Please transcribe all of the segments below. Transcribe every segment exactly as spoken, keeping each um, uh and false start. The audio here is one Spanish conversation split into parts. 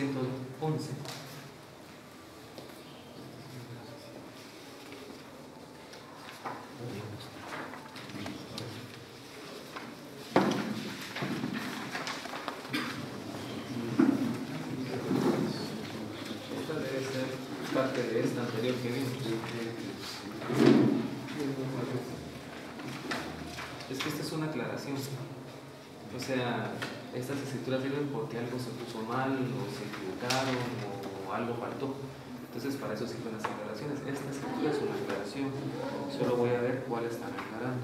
ciento once. Esta debe ser parte de esta anterior que vimos. Es que esta es una aclaración. O sea, estas escrituras sirven porque algo se puso mal, o se equivocaron, o algo faltó. Entonces, para eso sirven las aclaraciones. Esta escritura es una aclaración. Solo voy a ver cuál están aclarando.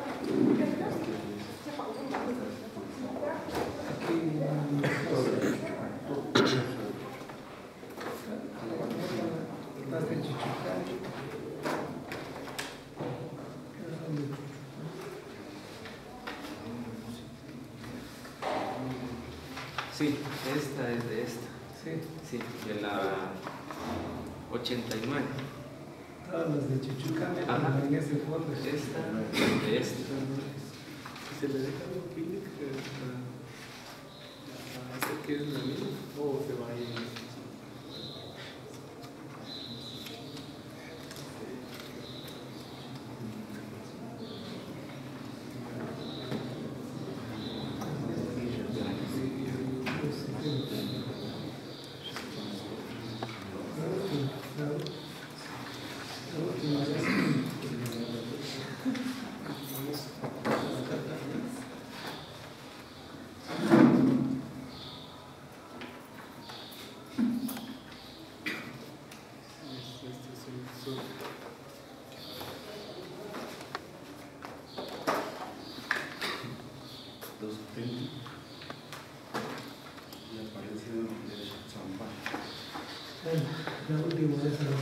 Sí, esta es de esta. Sí. Sí, de la ochenta y nueve. Todas las de Chuchucame Ajá. en ese fondo. Esta de esta. ¿Se le deja algo clic a hacer que es la misma o se va a ir? La última de esa.